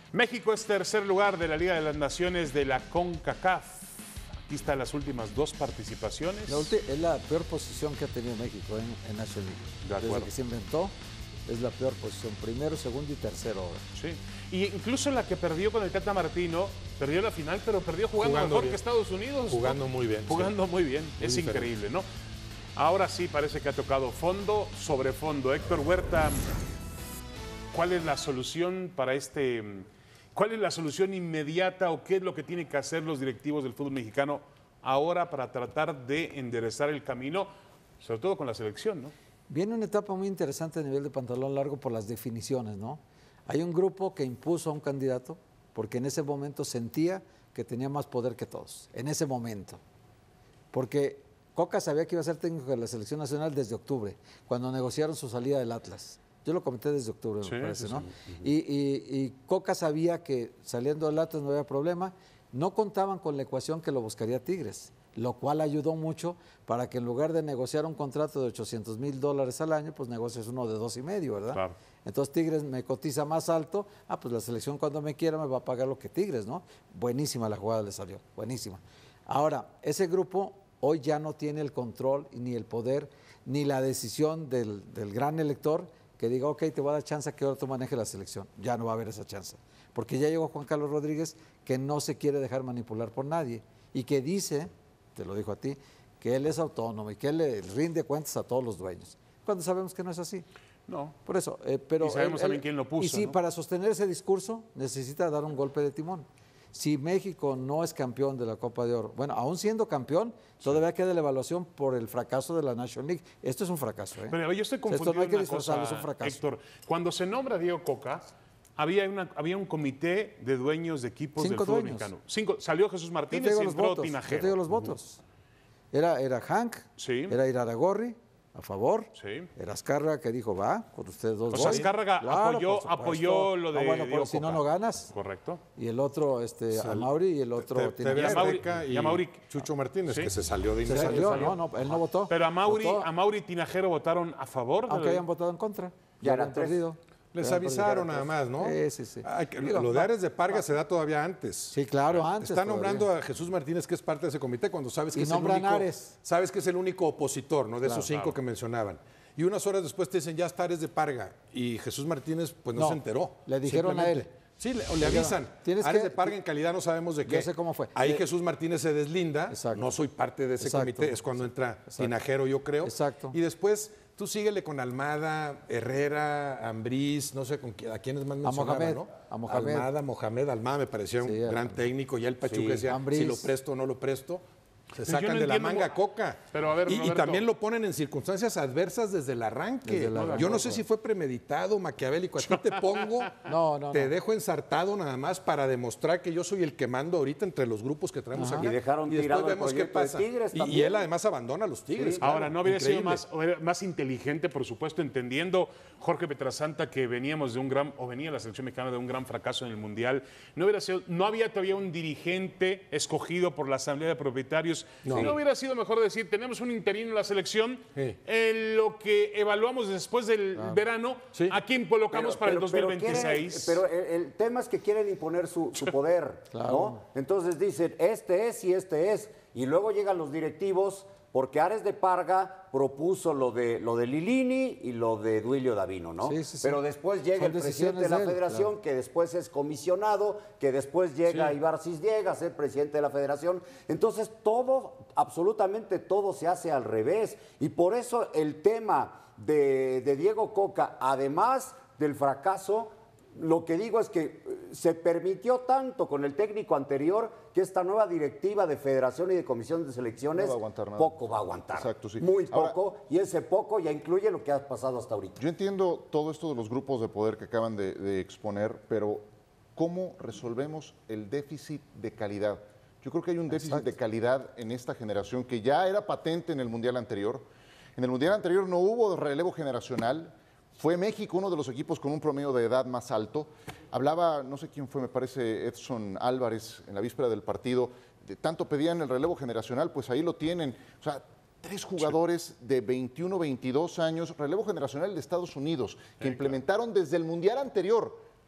México es tercer lugar de la Liga de las Naciones de la CONCACAF. Aquí están las últimas dos participaciones. Es la peor posición que ha tenido México en National League. Desde que se inventó, es la peor posición. Primero, segundo y tercero ahora. Sí. Y incluso la que perdió con el Tata Martino, perdió la final, pero perdió jugando mejor bien que Estados Unidos. Jugando muy bien. Jugando muy bien. Es increíble, ¿no? Ahora sí parece que ha tocado fondo sobre fondo. Héctor Huerta, ¿cuál es la solución para ¿cuál es la solución inmediata o qué es lo que tienen que hacer los directivos del fútbol mexicano ahora para tratar de enderezar el camino, sobre todo con la selección, ¿no? Viene una etapa muy interesante a nivel de pantalón largo por las definiciones, ¿no? Hay un grupo que impuso a un candidato porque en ese momento sentía que tenía más poder que todos, en ese momento. Porque Coca sabía que iba a ser técnico de la selección nacional desde octubre, cuando negociaron su salida del Atlas. Yo lo comenté desde octubre, me parece, ¿no? Y Coca sabía que saliendo del Atlas no había problema. No contaban con la ecuación que lo buscaría Tigres, lo cual ayudó mucho para que en lugar de negociar un contrato de $800,000 al año, pues negocias uno de 2.5, ¿verdad? Claro. Entonces Tigres me cotiza más alto, pues la selección cuando me quiera me va a pagar lo que Tigres, ¿no? Buenísima la jugada le salió, buenísima. Ahora, ese grupo hoy ya no tiene el control, ni el poder, ni la decisión del gran elector que diga, ok, te voy a dar chance a que ahora tú manejes la selección. Ya no va a haber esa chance. Porque ya llegó Juan Carlos Rodríguez, que no se quiere dejar manipular por nadie y que dice, te lo dijo a ti, que él es autónomo y que él le rinde cuentas a todos los dueños. Cuando sabemos que no es así. No. Por eso, pero y sabemos también quién lo puso. Y sí, ¿no? Para sostener ese discurso necesita dar un golpe de timón. Si México no es campeón de la Copa de Oro, bueno, aún siendo campeón, todavía queda la evaluación por el fracaso de la National League. Esto es un fracaso, ¿eh? Pero yo estoy confundido. Esto no hay que en una cosa, es un fracaso. Héctor, cuando se nombra Diego Coca, había un comité de dueños de equipos del fútbol mexicano. Salió Jesús Martínez y entró Tinajero. Yo te digo los votos. Era Hank, era Iraragorri, a favor. Sí. Era Azcárraga que dijo, va, con ustedes dos. O sea, Azcárraga apoyó lo de bueno, Diego si Coca. no ganas. Correcto. Y el otro, a Mauri, y el otro y a Mauri Chucho Martínez, que se salió de inmediato. Se salió, no, él no votó. Pero a Mauri y Tinajero votaron a favor. Aunque hayan votado en contra. Ya habían perdido. Les avisaron nada más, ¿no? Sí. Lo de Ares de Parga se da todavía antes. Sí, claro, antes. Está nombrando a Jesús Martínez, que es parte de ese comité, cuando sabes que, sabes que es el único opositor, ¿no? De esos cinco que mencionaban. Y unas horas después te dicen, ya está Ares de Parga. Y Jesús Martínez, pues no se enteró. Le dijeron a él. Sí, le avisan. Ares de Parga en calidad no sabemos de qué. Yo sé cómo fue. Ahí Jesús Martínez se deslinda. Exacto. No soy parte de ese comité. Es cuando entra Tinajero, yo creo. Exacto. Y después tú síguele con Almada, Herrera, Ambriz, no sé a quiénes más mencionaba, ¿no? A Mohamed. Mohamed Almada me parecía un gran técnico. Ya el Pachuca decía, si lo presto o no lo presto. Se sacan de la manga Coca. Pero a ver, y también lo ponen en circunstancias adversas desde el arranque. Yo no sé si fue premeditado, maquiavélico. A ti te pongo, te dejo ensartado nada más para demostrar que yo soy el que mando ahorita entre los grupos que traemos aquí. Y dejaron después vemos qué pasa. Tigres y él además abandona a los Tigres. Sí, ahora, ¿no hubiera sido más inteligente, por supuesto, entendiendo Jorge Petrasanta que venía la selección mexicana de un gran fracaso en el Mundial? No había todavía un dirigente escogido por la Asamblea de Propietarios. ¿No hubiera sido mejor decir, tenemos un interino en la selección, en lo que evaluamos después del verano, a quién colocamos para el 2026? Pero el tema es que quieren imponer su poder, ¿no? Entonces dicen, este es y este es. Y luego llegan los directivos, porque Ares de Parga propuso lo de Lilini y lo de Duilio Davino, ¿no? Sí. Pero después llega el presidente de la federación, que después es comisionado, que después llega Ibar Cisniega a ser presidente de la federación. Entonces absolutamente todo se hace al revés. Y por eso el tema de Diego Coca, además del fracaso, lo que digo es que se permitió tanto con el técnico anterior que esta nueva directiva de federación y de comisión de selecciones poco va a aguantar. Exacto, sí. Muy poco, y ese poco ya incluye lo que ha pasado hasta ahorita. Yo entiendo todo esto de los grupos de poder que acaban de exponer, pero ¿cómo resolvemos el déficit de calidad? Yo creo que hay un déficit de calidad en esta generación que ya era patente en el Mundial anterior. En el Mundial anterior no hubo relevo generacional. Fue México uno de los equipos con un promedio de edad más alto. Hablaba, no sé quién fue, me parece Edson Álvarez, en la víspera del partido, de tanto pedían el relevo generacional, pues ahí lo tienen. O sea, 3 jugadores de 21, 22 años, relevo generacional de Estados Unidos, que implementaron desde el Mundial anterior.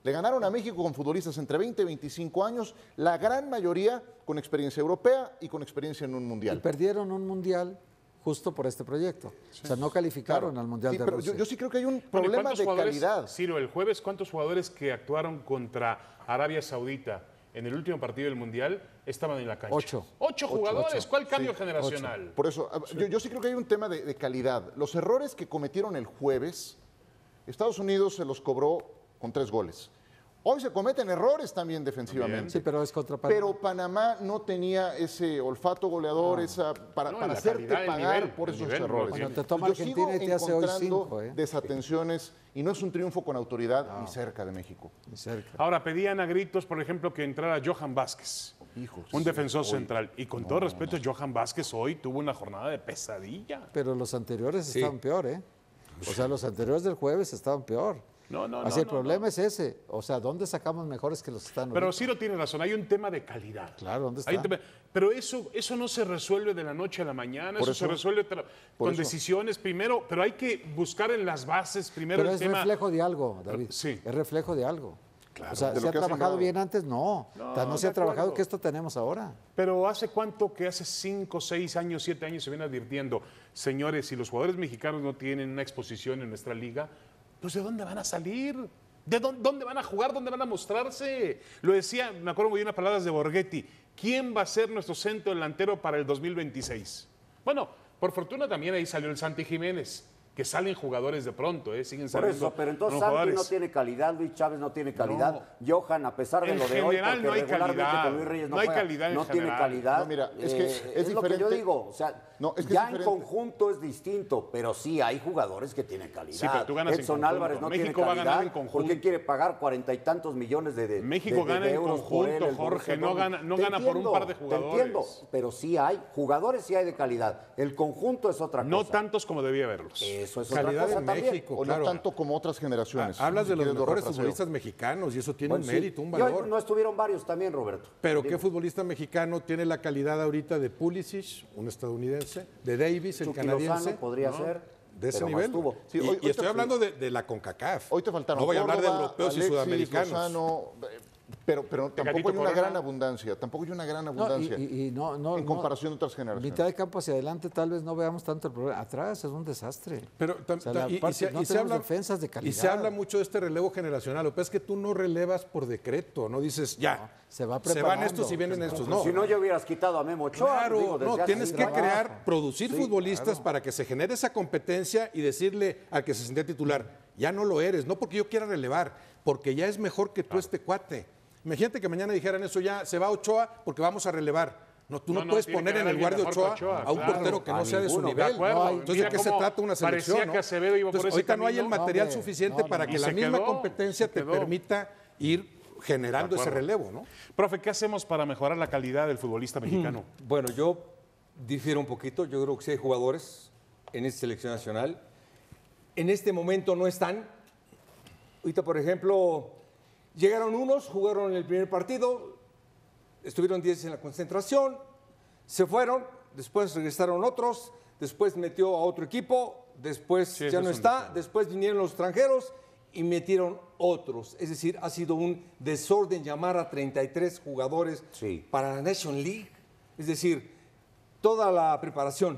Le ganaron a México con futbolistas entre 20 y 25 años, la gran mayoría con experiencia europea y con experiencia en un mundial. Y perdieron un mundial justo por este proyecto. Sí. O sea, no calificaron al Mundial de Rusia. Yo sí creo que hay un problema de calidad. Ciro, el jueves, ¿cuántos jugadores que actuaron contra Arabia Saudita en el último partido del Mundial estaban en la cancha? 8. 8 jugadores. ¿Cuál cambio generacional? 8. Por eso, yo sí creo que hay un tema de calidad. Los errores que cometieron el jueves, Estados Unidos se los cobró con 3 goles. Hoy se cometen errores también defensivamente. Sí, pero es contra Panamá. Pero Panamá no tenía ese olfato goleador para hacerte pagar por esos errores. Bueno, te toma Argentina y te hace hoy 5. Desatenciones y no es un triunfo con autoridad ni cerca de México. Ni cerca. Ahora, pedían a gritos, por ejemplo, que entrara Johan Vázquez, un defensor central. Y con todo respeto, Johan Vázquez hoy tuvo una jornada de pesadilla. Pero los anteriores estaban peor, ¿eh? O sea, los anteriores del jueves estaban peor. Así el problema es ese. O sea, ¿dónde sacamos mejores que los que están ahorita? Pero Ciro tiene razón, hay un tema de calidad. Claro, ¿dónde está? Pero eso no se resuelve de la noche a la mañana, eso se resuelve con decisiones primero, pero hay que buscar en las bases primero pero el tema. Es reflejo de algo, David. Sí. Es reflejo de algo. Claro. O sea, ¿se ha trabajado bien antes? No se ha trabajado que esto tenemos ahora. Pero ¿hace cuánto que hace 5, 6 años, 7 años se viene advirtiendo, señores, si los jugadores mexicanos no tienen una exposición en nuestra liga, pues ¿de dónde van a salir? ¿De dónde van a jugar? ¿Dónde van a mostrarse? Lo decía, me acuerdo muy bien las palabras de Borghetti. ¿Quién va a ser nuestro centro delantero para el 2026? Bueno, por fortuna también ahí salió el Santi Jiménez, que salen jugadores de pronto, siguen saliendo. Por eso, pero entonces Santi no tiene calidad, Luis Chávez no tiene calidad, Johan, a pesar de lo de hoy, porque no hay calidad, con Luis Reyes no hay calidad no tiene calidad. No, mira, es que es lo que yo digo, o sea, ya en conjunto es distinto, pero sí hay jugadores que tienen calidad. Sí, pero tú ganas Edson Álvarez no México tiene calidad, va a ganar en conjunto. ¿Por qué quiere pagar 40 y tantos millones de México gana en euros por él, conjunto, Jorge, no gana por un par de jugadores. Te entiendo, pero sí hay jugadores, sí hay de calidad. El conjunto es otra cosa. No tantos como debía haberlos. Eso es calidad otra cosa también. México, o no tanto como otras generaciones. Hablas de los mejores futbolistas mexicanos y eso tiene un mérito, un valor. No estuvieron varios también, Roberto. Pero ¿qué futbolista mexicano tiene la calidad ahorita de Pulisic, un estadounidense, de Davis, el canadiense? Lozano podría ser. De ese nivel. Sí, y estoy hablando de la CONCACAF. Hoy te faltaron. No voy a hablar de Córdoba, europeos Alexis, y sudamericanos. Lozano, pero tampoco hay una gran abundancia. Tampoco hay una gran abundancia en comparación de otras generaciones. Mitad de campo hacia adelante tal vez no veamos tanto el problema. Atrás es un desastre. Pero defensas de calidad. Y se habla mucho de este relevo generacional. Lo que pasa es que tú no relevas por decreto. No dices, ya, se van estos y vienen estos. No. Si no, ya hubieras quitado a Memo Ochoa. Claro, tienes que producir futbolistas para que se genere esa competencia y decirle al que se siente titular, ya no lo eres, no porque yo quiera relevar, porque ya es mejor que tú este cuate. Imagínate que mañana dijeran eso, ya se va Ochoa porque vamos a relevar. No, tú no puedes poner en el lugar de Ochoa a un portero que no sea de su nivel. Entonces, ¿de qué se trata una selección? Que Acevedo iba por ese ahorita camino. No hay el material suficiente para que la misma competencia te permita ir generando ese relevo, ¿no? Profe, ¿qué hacemos para mejorar la calidad del futbolista mexicano? Bueno, yo difiero un poquito. Yo creo que sí hay jugadores en esta selección nacional. En este momento no están. Ahorita, por ejemplo, llegaron unos, jugaron el primer partido, estuvieron 10 en la concentración, se fueron, después regresaron otros, después metió a otro equipo, después ya no está, después vinieron los extranjeros y metieron otros. Es decir, ha sido un desorden llamar a 33 jugadores para la Nation League. Es decir, toda la preparación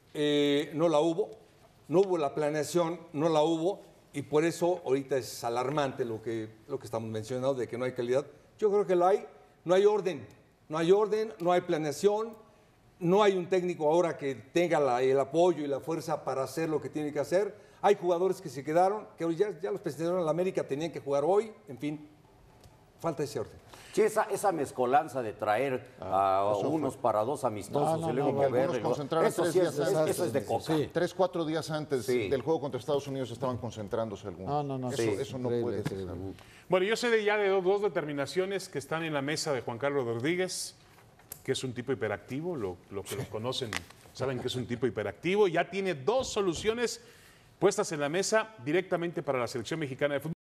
no la hubo, no hubo la planeación, no la hubo, y por eso ahorita es alarmante lo que estamos mencionando de que no hay calidad. Yo creo que lo hay, no hay orden, no hay planeación, no hay un técnico ahora que tenga el apoyo y la fuerza para hacer lo que tiene que hacer. Hay jugadores que se quedaron, que ya los presentaron en la América, tenían que jugar hoy, en fin, falta ese orden. Sí, esa mezcolanza de traer a unos para dos amistosos y luego mover. Eso es de coca. 3, 4 días antes del juego contra Estados Unidos estaban concentrándose algunos. Eso no puede ser. Bueno, yo sé ya de dos determinaciones que están en la mesa de Juan Carlos Rodríguez, que es un tipo hiperactivo, lo que los conocen saben que es un tipo hiperactivo, ya tiene 2 soluciones puestas en la mesa directamente para la selección mexicana de fútbol.